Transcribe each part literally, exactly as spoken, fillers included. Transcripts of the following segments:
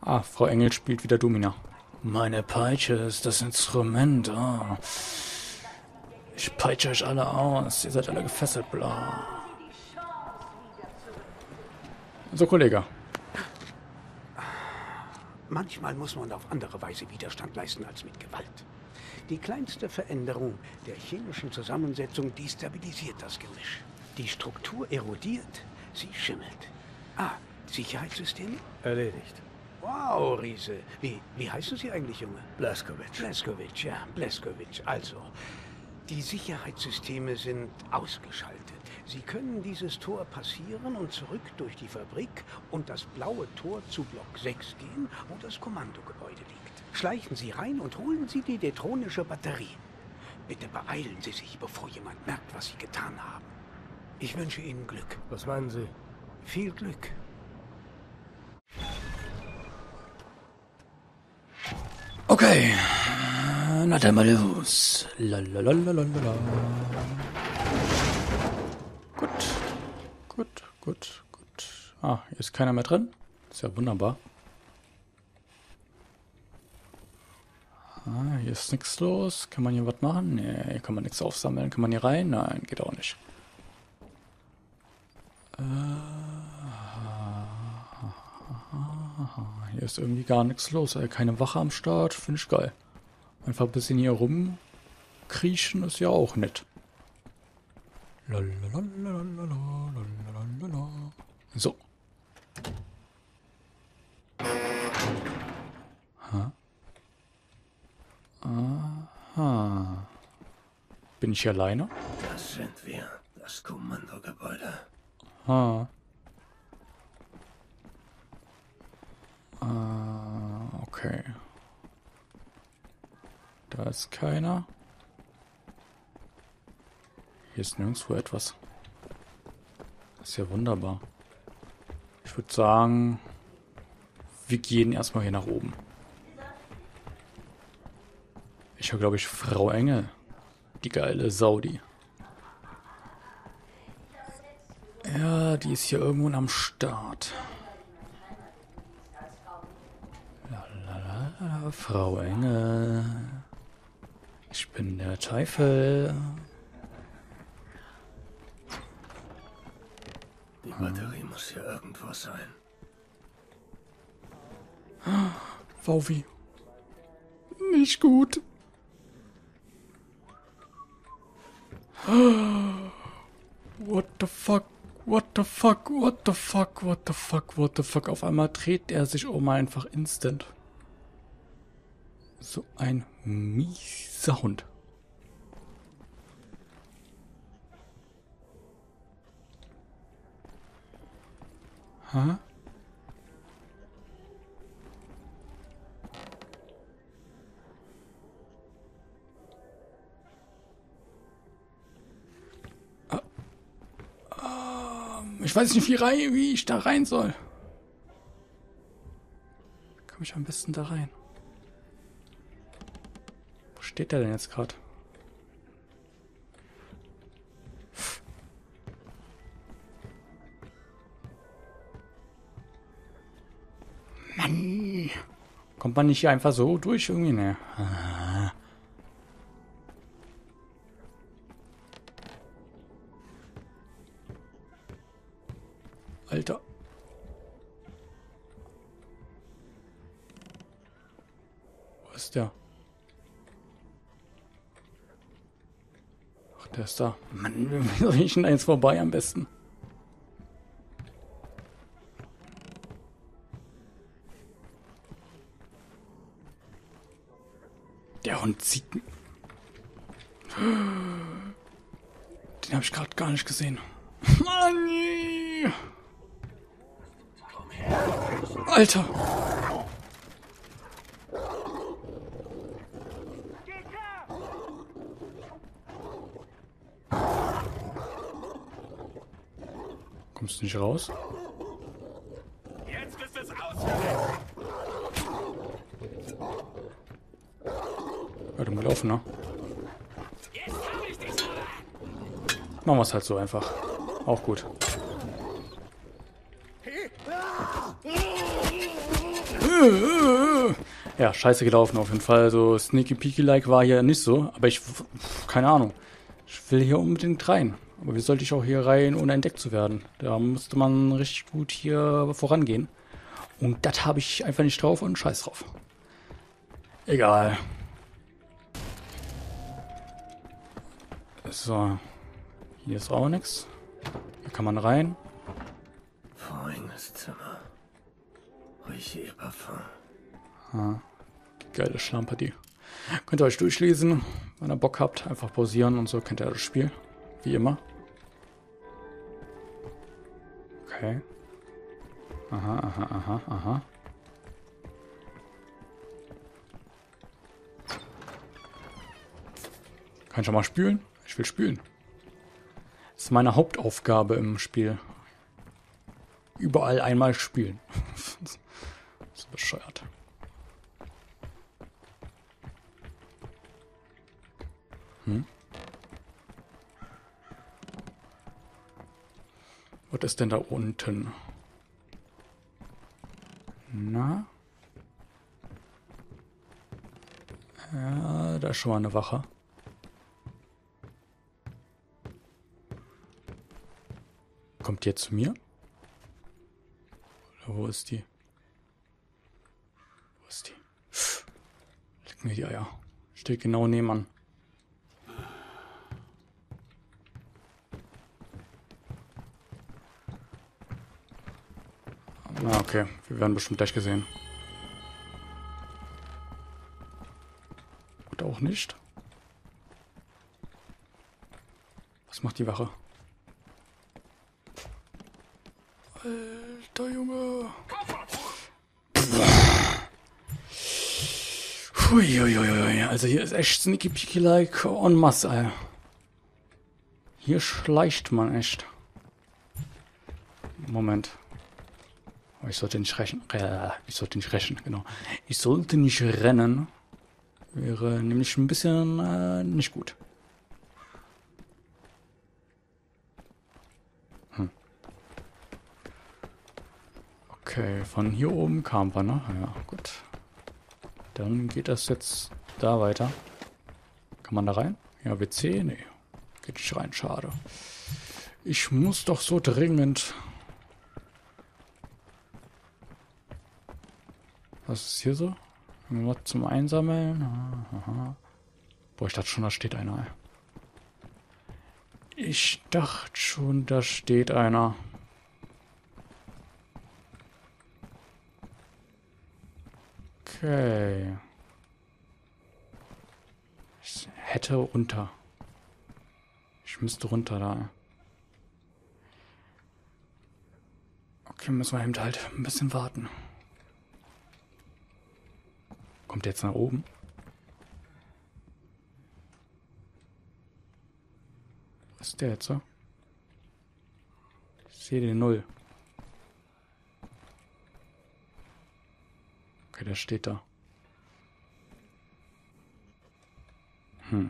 Ah, Frau Engel spielt wieder Domina. Meine Peitsche ist das Instrument. Oh. Ich peitsche euch alle aus. Ihr seid alle gefesselt, bla. So, Kollege. Manchmal muss man auf andere Weise Widerstand leisten als mit Gewalt. Die kleinste Veränderung der chemischen Zusammensetzung destabilisiert das Gemisch. Die Struktur erodiert, sie schimmelt. Ah, Sicherheitssysteme? Erledigt. Wow, Riese. Wie, wie heißen Sie eigentlich, Junge? Blazkowicz. Blazkowicz, ja, Blazkowicz. Also, die Sicherheitssysteme sind ausgeschaltet. Sie können dieses Tor passieren und zurück durch die Fabrik und das blaue Tor zu Block sechs gehen, wo das Kommandogebäude liegt. Schleichen Sie rein und holen Sie die detronische Batterie. Bitte beeilen Sie sich, bevor jemand merkt, was Sie getan haben. Ich wünsche Ihnen Glück. Was meinen Sie? Viel Glück. Okay. Na dann mal los. Lalalala. Gut. Gut, gut, gut. Ah, hier ist keiner mehr drin. Ist ja wunderbar. Ah, hier ist nichts los. Kann man hier was machen? Nee, hier kann man nichts aufsammeln. Kann man hier rein? Nein, geht auch nicht. Äh, hier ist irgendwie gar nichts los. Keine Wache am Start. Finde ich geil. Einfach ein bisschen hier rumkriechen ist ja auch nett. So. Ha. Aha. Bin ich hier alleine? Das sind wir. Das Kommandogebäude. Ha. Ah, okay. Da ist keiner. Hier ist nirgendwo etwas. Das ist ja wunderbar. Ich würde sagen, wir gehen erstmal hier nach oben. Ich höre, glaube ich, Frau Engel. Die geile Saudi. Ja, die ist hier irgendwo am Start. Lalalala, Frau Engel. Ich bin der Teufel. Die Batterie hm. muss hier irgendwo sein. Wauwi. Nicht gut. What the fuck? What the fuck? What the fuck? What the fuck? What the fuck? Auf einmal dreht er sich um einfach instant. So ein mieser Hund. Hä? Ich weiß nicht, wie, rein, wie ich da rein soll. Wie komme ich am besten da rein? Wo steht der denn jetzt gerade? Mann! Kommt man nicht hier einfach so durch irgendwie? Ne. Ah. Alter. Wo ist der? Ach, der ist da. Mann, wie soll ich denn da jetzt vorbei am besten? Der Hund zieht... Den habe ich gerade gar nicht gesehen. Mann! Alter! Kommst du nicht raus? Jetzt bist du es ausgesetzt. Ja, dumm gelaufen, ne? Machen wir es halt so einfach. Auch gut. Ja, scheiße gelaufen auf jeden Fall. So Sneaky Peaky-like war hier nicht so. Aber ich, keine Ahnung. Ich will hier unbedingt rein. Aber wie sollte ich auch hier rein, ohne entdeckt zu werden? Da musste man richtig gut hier vorangehen. Und das habe ich einfach nicht drauf und scheiß drauf. Egal. So. Hier ist auch nichts. Hier kann man rein. Voriges Zimmer. Riche Parfum. Ah, geile Schlampe, die. Könnt ihr euch durchlesen, wenn ihr Bock habt. Einfach pausieren und so kennt ihr das Spiel. Wie immer. Okay. Aha, aha, aha, aha. Kann ich schon mal spülen? Ich will spülen. Das ist meine Hauptaufgabe im Spiel. Überall einmal spülen. So bescheuert. Hm? Was ist denn da unten? Na? Ja, da ist schon mal eine Wache. Kommt die jetzt zu mir? Oder wo ist die? Wo ist die? Leck mir die Eier. Steht genau nebenan. Na okay, wir werden bestimmt gleich gesehen. Oder auch nicht. Was macht die Wache? Alter Junge. Huiuiui, also hier ist echt Sneaky Peaky like en masse, ey. Hier schleicht man echt. Moment. Ich sollte nicht rächen. Äh, ich sollte nicht rächen, genau. Ich sollte nicht rennen. Wäre nämlich ein bisschen äh, nicht gut. Hm. Okay, von hier oben kam wir, ne? Ja, gut. Dann geht das jetzt da weiter. Kann man da rein? Ja, W C? Nee. Geht nicht rein, schade. Ich muss doch so dringend... Was ist hier so? Was zum Einsammeln? Aha. Boah, ich dachte schon, da steht einer. Ich dachte schon, da steht einer. Okay. Ich hätte runter. Ich müsste runter da. Okay, müssen wir eben halt ein bisschen warten. Kommt der jetzt nach oben? Was ist der jetzt so? Ich sehe den Null. Okay, der steht da. Hm.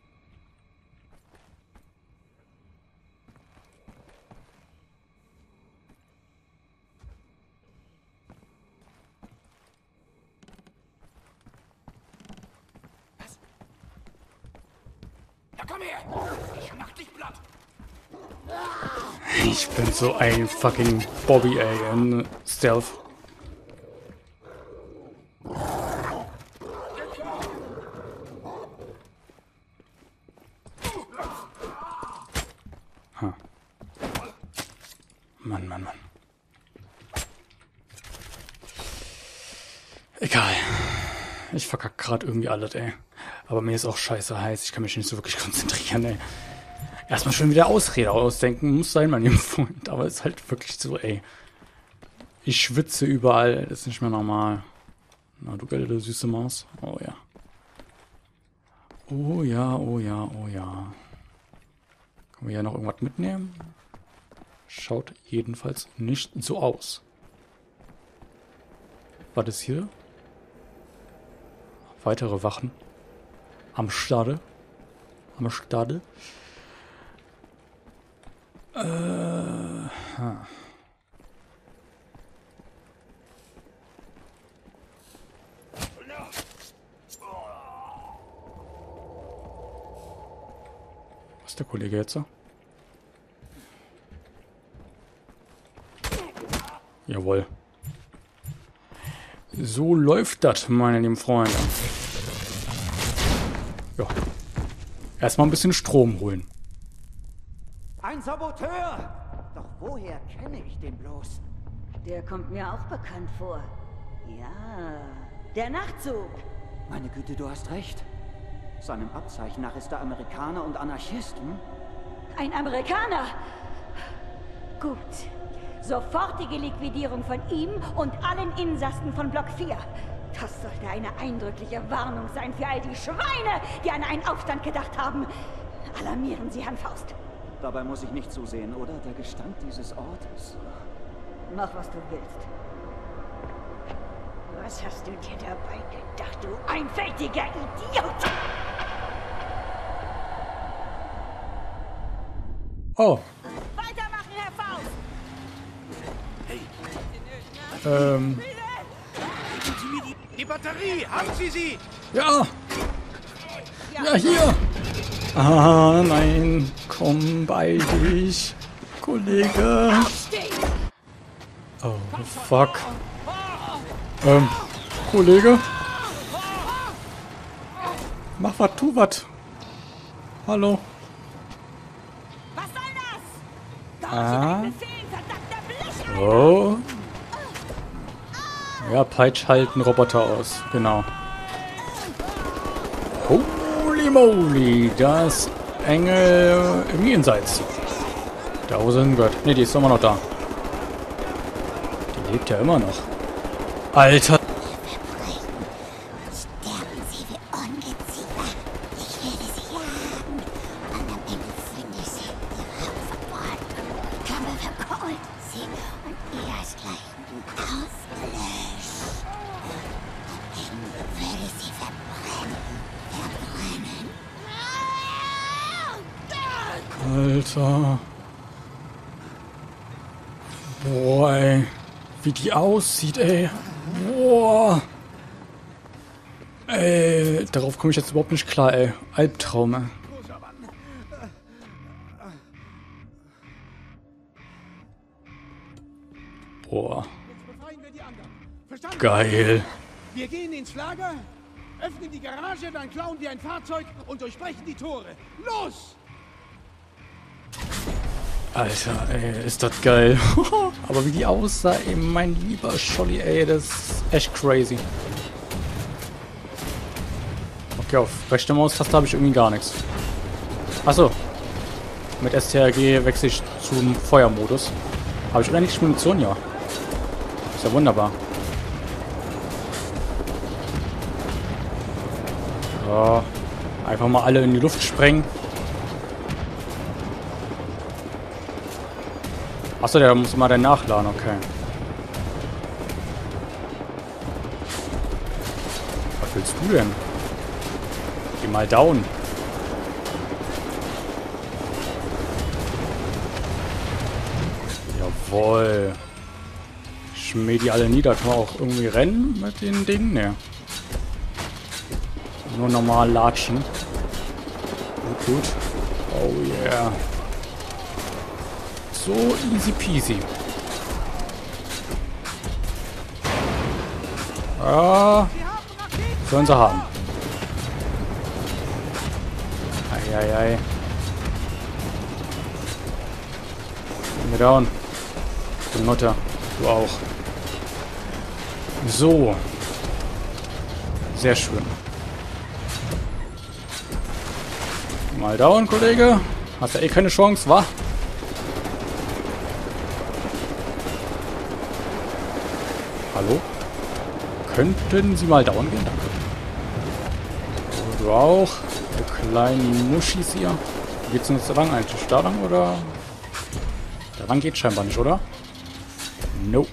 Komm her! Ich mach dich platt! Ich bin so ein fucking Bobby, ey, in Stealth. Huh. Mann, Mann, Mann. Egal. Ich verkack grad irgendwie alles, ey. Aber mir ist auch scheiße heiß. Ich kann mich nicht so wirklich konzentrieren, ey. Erstmal schon wieder Ausrede ausdenken. Muss sein, mein lieber Freund. Aber ist halt wirklich so, ey. Ich schwitze überall. Das ist nicht mehr normal. Na, du geile süße Maus. Oh ja. Oh ja, oh ja, oh ja. Können wir hier noch irgendwas mitnehmen? Schaut jedenfalls nicht so aus. Was ist hier? Weitere Wachen. Am Stade. Am Stade. Äh. Ha. ist der Kollege jetzt so? Jawohl. So läuft das, meine lieben Freunde. Ja. Erstmal ein bisschen Strom holen. Ein Saboteur! Doch woher kenne ich den bloß? Der kommt mir auch bekannt vor. Ja, der Nachtzug. Meine Güte, du hast recht. Seinem Abzeichen nach ist er Amerikaner und Anarchist, hm? Ein Amerikaner. Gut. Sofortige Liquidierung von ihm und allen Insassen von Block vier. Das sollte eine eindrückliche Warnung sein für all die Schweine, die an einen Aufstand gedacht haben. Alarmieren Sie Herrn Faust. Dabei muss ich nicht zusehen, oder? Der Gestank dieses Ortes. Mach, was du willst. Was hast du dir dabei gedacht, du einfältiger Idiot? Oh. Weitermachen, Herr Faust! Ähm. Die Batterie, haben Sie sie? Ja. Ja, hier. Ah, nein. Komm, bei dich, Kollege. Oh, fuck. Ähm, Kollege? Mach was, tu was. Hallo. Was soll das? Ah. Oh. Ja, peitsch halt einen Roboter aus. Genau. Holy moly, das Engel im Jenseits. Da wo sie hingehört. Ne, die ist immer noch da. Die lebt ja immer noch. Alter. Sterben Sie wie Ungeziefer. Ich werde Sie jagen. Und am Ende finde ich Sie Ihre verborgen. Kammer verkohlt Sie und ihresgleichen ausgelöscht. Am Ende werde Sie verbrennen. Verbrennen. Alter. Boah, ey. Wie die aussieht, ey. Boah. Ey, darauf komme ich jetzt überhaupt nicht klar, ey. Albtraum, ey. Boah. Geil. Wir gehen ins Lager, öffnen die Garage, dann klauen wir ein Fahrzeug und durchbrechen die Tore. Los! Alter, ey, ist das geil. Aber wie die aussah, ey, mein lieber Scholli, ey, das ist echt crazy. Okay, auf rechte Maustaste habe ich irgendwie gar nichts. Achso. Mit S T R G wechsle ich zum Feuermodus. Habe ich unendlich Munition? Ja. Ist ja wunderbar. So. Einfach mal alle in die Luft sprengen. Achso, der muss mal dann nachladen, okay. Was willst du denn? Geh mal down. Jawohl. Schmäh die alle nieder. Kann man auch irgendwie rennen mit den Dingen? Ne. Nur normal latschen. Gut, gut. Oh yeah. So easy peasy. Ah, sollen sie haben. Eieiei. Gehen wir down. Du Mutter. Du auch. So. Sehr schön. Mal down, Kollege. Hast ja eh keine Chance, wa? Hallo? Könnten Sie mal down gehen? Danke. So, du auch. Die kleinen Muschis hier. Wie geht's denn jetzt da lang eigentlich? Da lang oder? Da lang geht scheinbar nicht, oder? Nope.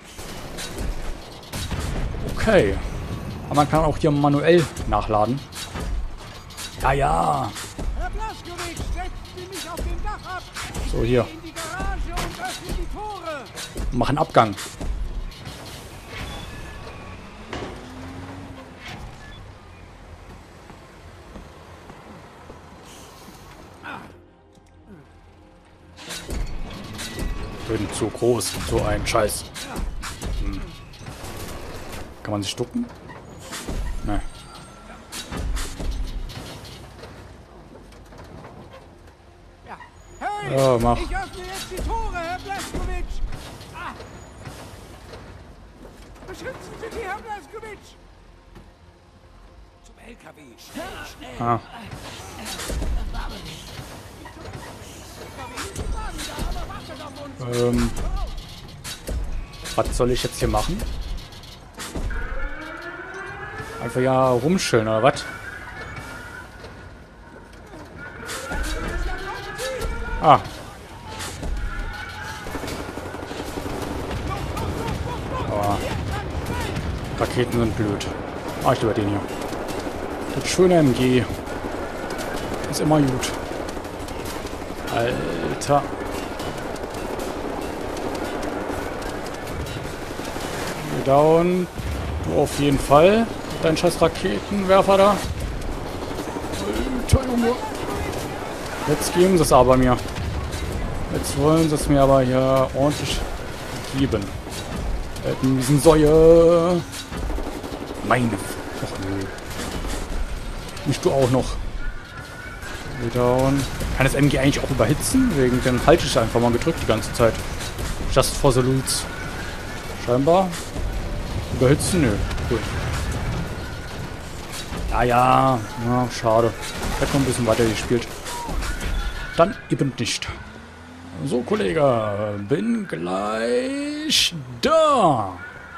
Okay. Aber man kann auch hier manuell nachladen. Ja, ja. Herr Blaskowitsch, setzen Sie mich auf dem Dach ab. Ich So, hier. gehe in die Garage und öffne die Tore. Machen Abgang. Bin zu groß für so einen Scheiß. Hm. Kann man sich ducken? Nein. Hey, Ja, mach. ich öffne jetzt die Tore, Herr Blazkowicz. Ah. Beschützen Sie die, Herr Blazkowicz. Zum L K W. Schnell, schnell. Ah. Ähm. Was soll ich jetzt hier machen? Einfach ja rumschillen, oder was? Ah. Aber Raketen sind blöd. Ah, ich lieber den hier. Das schöne M G. Ist immer gut. Alter. Down. Du auf jeden Fall. Dein scheiß Raketenwerfer da. Alter Junge. Jetzt geben sie es aber mir. Jetzt wollen sie es mir aber hier ordentlich geben. Alten Säue. Meine. Och nö. Nicht du auch noch. Down. Kann das M G eigentlich auch überhitzen? Wegen dem halte ich einfach mal gedrückt die ganze Zeit. Just for the loots. Scheinbar. Überhitzen? Nö. Cool. Ja, ja. Ja, schade. Ich hätte noch ein bisschen weiter gespielt. Dann eben nicht. So, Kollege. Bin gleich da.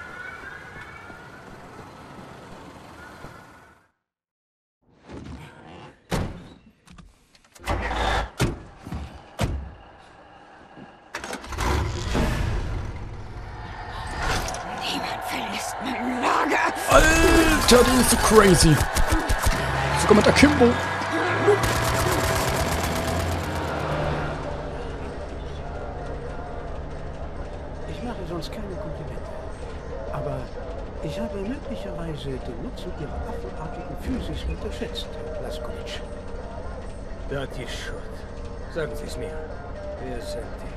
Alter, die ist so crazy. Sogar mit Akimbo. Ich mache sonst keine Komplimente. Aber ich habe möglicherweise den Nutzen Ihrer affenartigen Physis unterschätzt, Herr Blazkowicz. Dirty Shot. Sagen Sie es mir. Wer sind die?